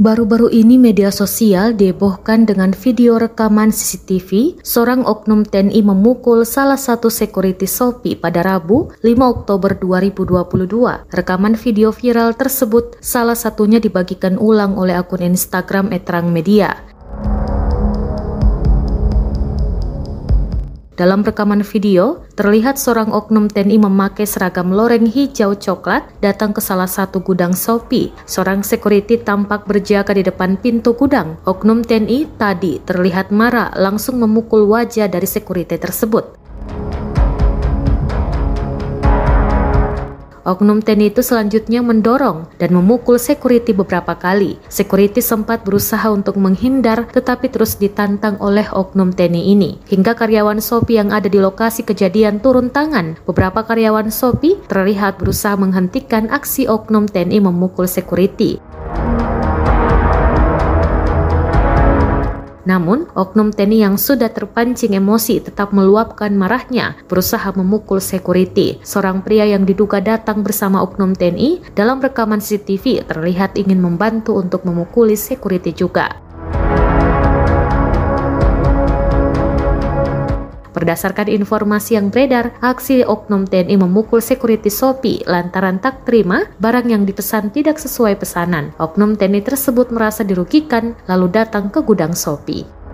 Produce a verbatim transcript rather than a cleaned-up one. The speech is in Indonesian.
Baru-baru ini media sosial dihebohkan dengan video rekaman C C T V seorang oknum T N I memukul salah satu security Shopee pada Rabu lima Oktober dua ribu dua puluh dua. Rekaman video viral tersebut salah satunya dibagikan ulang oleh akun Instagram Etrang Media. Dalam rekaman video, terlihat seorang oknum T N I memakai seragam loreng hijau coklat datang ke salah satu gudang Shopee. Seorang security tampak berjaga di depan pintu gudang. Oknum T N I tadi terlihat marah langsung memukul wajah dari security tersebut. Oknum T N I itu selanjutnya mendorong dan memukul security beberapa kali. Security sempat berusaha untuk menghindar tetapi terus ditantang oleh oknum T N I ini. Hingga karyawan Shopee yang ada di lokasi kejadian turun tangan. Beberapa karyawan Shopee terlihat berusaha menghentikan aksi oknum T N I memukul security. Namun, oknum T N I yang sudah terpancing emosi tetap meluapkan marahnya, berusaha memukul security. Seorang pria yang diduga datang bersama oknum T N I dalam rekaman C C T V terlihat ingin membantu untuk memukuli security juga. Berdasarkan informasi yang beredar, aksi oknum T N I memukul security Shopee lantaran tak terima barang yang dipesan tidak sesuai pesanan. Oknum T N I tersebut merasa dirugikan lalu datang ke gudang Shopee.